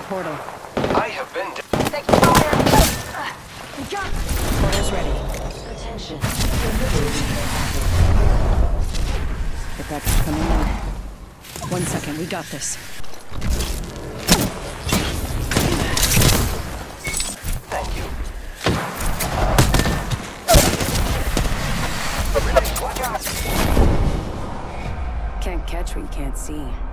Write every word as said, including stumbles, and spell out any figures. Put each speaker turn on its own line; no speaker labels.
portal.
I have been.
Thank you, fire.
We got it. Portal's ready.
Attention.
Get that coming in. One second, we got this.
Thank you.
Can't catch what you can't see.